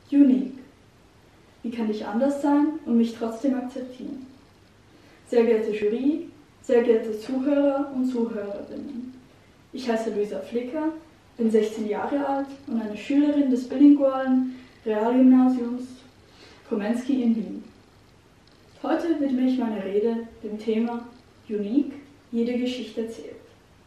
Unique. Wie kann ich anders sein und mich trotzdem akzeptieren? Sehr geehrte Jury, sehr geehrte Zuhörer und Zuhörerinnen. Ich heiße Luisa Flicker, bin 16 Jahre alt und eine Schülerin des bilingualen Realgymnasiums Komenský in Wien. Heute widme ich meine Rede dem Thema Unique, jede Geschichte erzählt.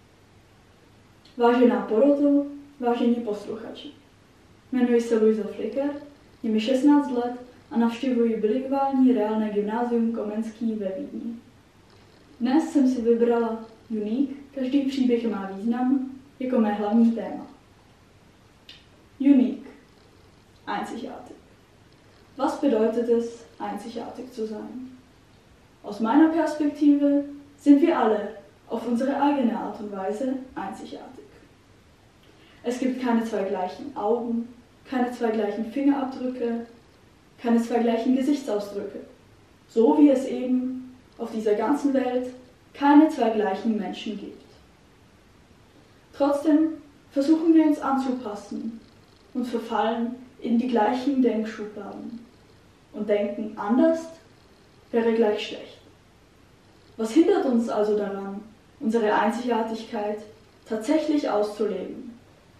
Vážená poroto, vážení posluchači. Jmenuji se Luisa Flicker, je mi 16 let a navštěvuji bilinguální reálné gymnázium Komenský ve Vídni. Dnes jsem si vybrala Unique, každý příběh má význam, jako mé hlavní téma. Unique, einzigartig. Was bedeutet es, einzigartig zu sein? Aus meiner Perspektive sind wir alle auf unsere eigene Art und Weise einzigartig. Es gibt keine zwei gleichen Augen, keine zwei gleichen Fingerabdrücke, keine zwei gleichen Gesichtsausdrücke, so wie es eben auf dieser ganzen Welt keine zwei gleichen Menschen gibt. Trotzdem versuchen wir uns anzupassen und verfallen in die gleichen Denkschubladen und denken, anders wäre gleich schlecht. Was hindert uns also daran, unsere Einzigartigkeit tatsächlich auszuleben?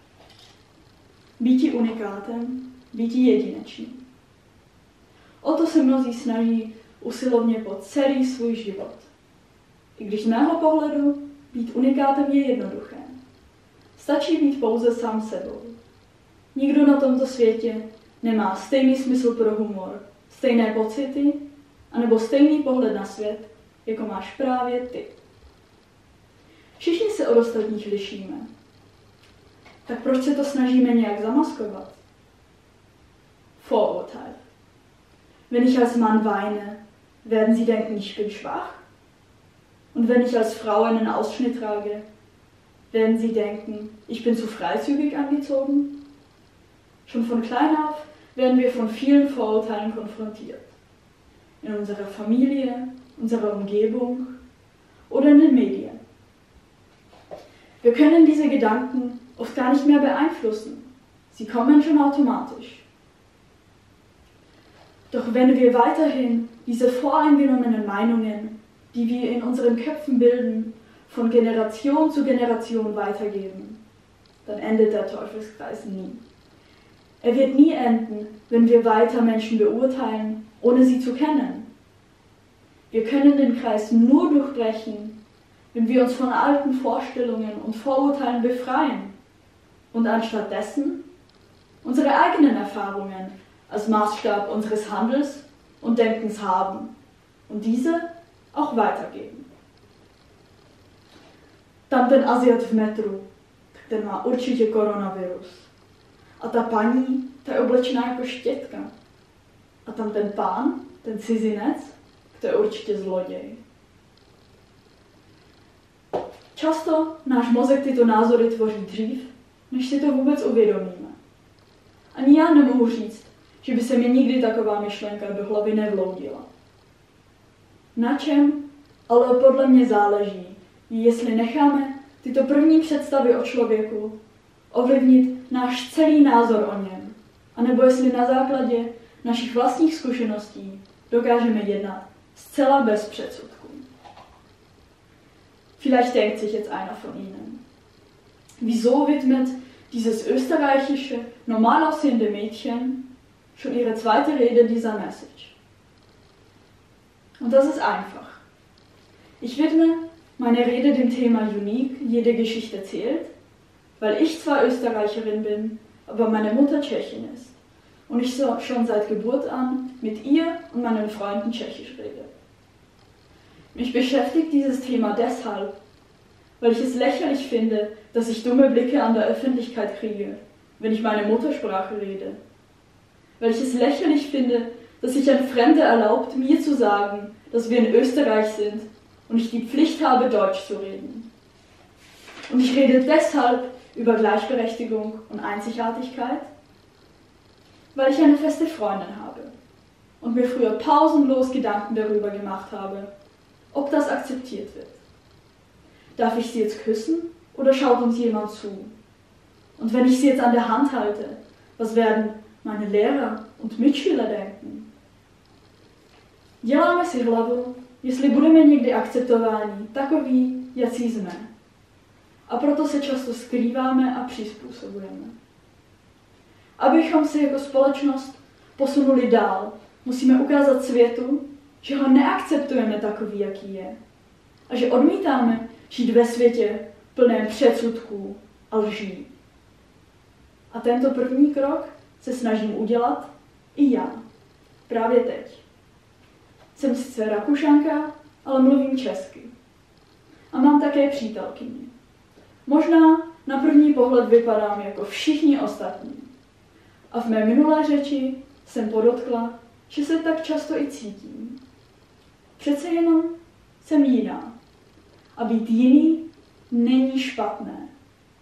Býti unikátem, býti jedinečným. O to se mnozí snaží usilovně po celý svůj život. I když z mého pohledu být unikátem je jednoduché. Stačí být pouze sám sebou. Nikdo na tomto světě nemá stejný smysl pro humor, stejné pocity, anebo stejný pohled na svět, jako máš právě ty. Všichni se od ostatních lišíme. Tak proč se to snažíme nějak zamaskovat? Vorurteil. Wenn ich als Mann weine, werden Sie denken, ich bin schwach? Und wenn ich als Frau einen Ausschnitt trage, werden Sie denken, ich bin zu freizügig angezogen? Schon von klein auf werden wir von vielen Vorurteilen konfrontiert. In unserer Familie, unserer Umgebung oder in den Medien. Wir können diese Gedanken oft gar nicht mehr beeinflussen. Sie kommen schon automatisch. Doch wenn wir weiterhin diese voreingenommenen Meinungen, die wir in unseren Köpfen bilden, von Generation zu Generation weitergeben, dann endet der Teufelskreis nie. Er wird nie enden, wenn wir weiter Menschen beurteilen, ohne sie zu kennen. Wir können den Kreis nur durchbrechen, wenn wir uns von alten Vorstellungen und Vorurteilen befreien und anstattdessen unsere eigenen Erfahrungen als Maßstab unseres Handels und Denkens haben und diese auch weitergeben. Tam ten Asiat v metru, ten má určitě koronavirus. A ta paní, ta je oblečená jako štětka. A tam ten pán, ten cizinec, to je určitě zloděj. Často náš mozek tyto názory tvoří dřív, než si to vůbec uvědomíme. Ani já nemohu říct, že by se mi nikdy taková myšlenka do hlavy nevloudila. Na čem ale podle mě záleží, jestli necháme tyto první představy o člověku ovlivnit náš celý názor o něm, anebo jestli na základě našich vlastních zkušeností dokážeme jednat zcela bez předsudků. Vielleicht denkt sich jetzt einer von Ihnen, wieso widmet dieses österreichische, normal aussehende Mädchen schon ihre zweite Rede dieser Message? Und das ist einfach. Ich widme meine Rede dem Thema Unique, jede Geschichte zählt, weil ich zwar Österreicherin bin, aber meine Mutter Tschechin ist und ich so schon seit Geburt an mit ihr und meinen Freunden Tschechisch rede. Mich beschäftigt dieses Thema deshalb, weil ich es lächerlich finde, dass ich dumme Blicke an der Öffentlichkeit kriege, wenn ich meine Muttersprache rede. Weil ich es lächerlich finde, dass sich ein Fremder erlaubt, mir zu sagen, dass wir in Österreich sind und ich die Pflicht habe, Deutsch zu reden. Und ich rede deshalb über Gleichberechtigung und Einzigartigkeit, weil ich eine feste Freundin habe und mir früher pausenlos Gedanken darüber gemacht habe, ob das akzeptiert wird. Darf ich sie jetzt küssen oder schaut uns jemand zu? Und wenn ich sie jetzt an der Hand halte, was werden meine Lehrer und Mitschüler denken. Děláme si hlavu, jestli budeme někdy akceptováni takoví, jací jsme. A proto se často skrýváme a přizpůsobujeme. Abychom se jako společnost posunuli dál, musíme ukázat světu, že ho neakceptujeme takový, jaký je. A že odmítáme žít ve světě plném předsudků a lží. A tento první krok se snažím udělat i já. Právě teď. Jsem sice Rakušanka, ale mluvím česky. A mám také přítelkyni. Možná na první pohled vypadám jako všichni ostatní. A v mé minulé řeči jsem podotkla, že se tak často i cítím. Přece jenom jsem jiná. A být jiný není špatné.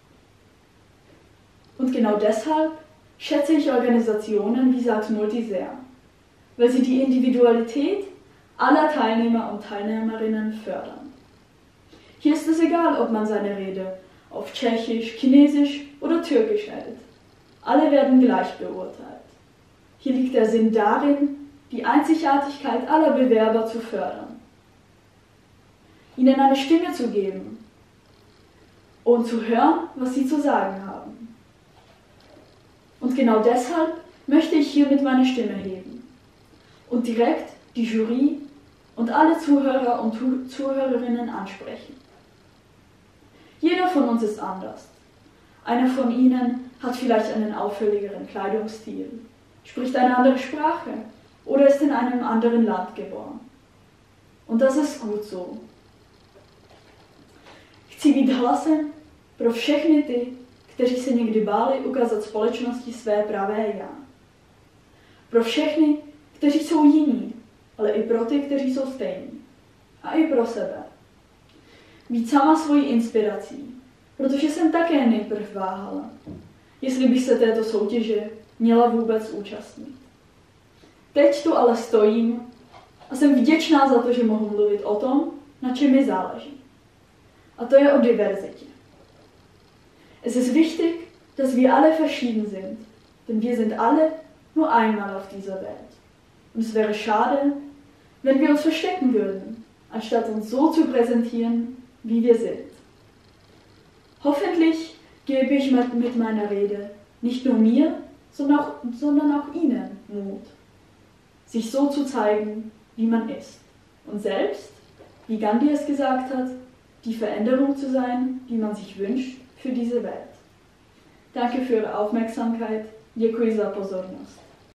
Und genau deshalb schätze ich Organisationen wie Sachs Multi sehr, weil sie die Individualität aller Teilnehmer und Teilnehmerinnen fördern. Hier ist es egal, ob man seine Rede auf Tschechisch, Chinesisch oder Türkisch hält. Alle werden gleich beurteilt. Hier liegt der Sinn darin, die Einzigartigkeit aller Bewerber zu fördern, ihnen eine Stimme zu geben und zu hören, was sie zu sagen haben. Und genau deshalb möchte ich hiermit meine Stimme heben und direkt die Jury und alle Zuhörer und Zuhörerinnen ansprechen. Jeder von uns ist anders. Einer von ihnen hat vielleicht einen auffälligeren Kleidungsstil, spricht eine andere Sprache oder ist in einem anderen Land geboren. Und das ist gut so. Chci být hlasem pro všechny ty, kteří se někdy báli ukázat společnosti své pravé já. Pro všechny, kteří jsou jiní, ale i pro ty, kteří jsou stejní. A i pro sebe. Být sama svojí inspirací, protože jsem také nejprv váhala, jestli bych se této soutěže měla vůbec účastnit. Teď tu ale stojím a jsem vděčná za to, že mohu mluvit o tom, na čem mi záleží. A to je o diverzitě. Es ist wichtig, dass wir alle verschieden sind, denn wir sind alle nur einmal auf dieser Welt. Und es wäre schade, wenn wir uns verstecken würden, anstatt uns so zu präsentieren, wie wir sind. Hoffentlich gebe ich mit meiner Rede nicht nur mir, sondern auch Ihnen Mut, sich so zu zeigen, wie man ist. Und selbst, wie Gandhi es gesagt hat, die Veränderung zu sein, die man sich wünscht für diese Welt. Danke für Ihre Aufmerksamkeit. Děkuji za pozornost.